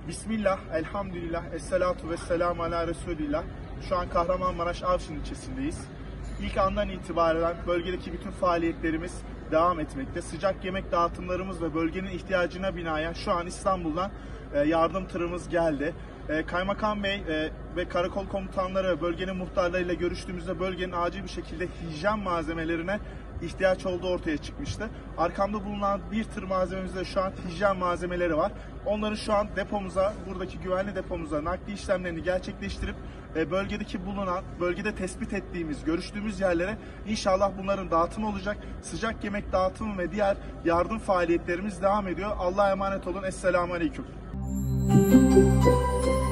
Bismillah, elhamdülillah, esselatu vesselamu ala Resulillah. Şu an Kahramanmaraş Avşin ilçesindeyiz. İlk andan itibaren bölgedeki bütün faaliyetlerimiz devam etmekte. Sıcak yemek dağıtımlarımız ve bölgenin ihtiyacına binaen şu an İstanbul'dan yardım tırımız geldi. Kaymakam Bey ve karakol komutanları bölgenin muhtarlarıyla görüştüğümüzde bölgenin acil bir şekilde hijyen malzemelerine ihtiyaç olduğu ortaya çıkmıştı. Arkamda bulunan bir tır malzememizde şu an hijyen malzemeleri var. Onların şu an depomuza, buradaki güvenli depomuza nakli işlemlerini gerçekleştirip bölgede tespit ettiğimiz, görüştüğümüz yerlere inşallah bunların dağıtımı olacak. Sıcak yemek dağıtımı ve diğer yardım faaliyetlerimiz devam ediyor. Allah'a emanet olun. Esselamu Aleyküm.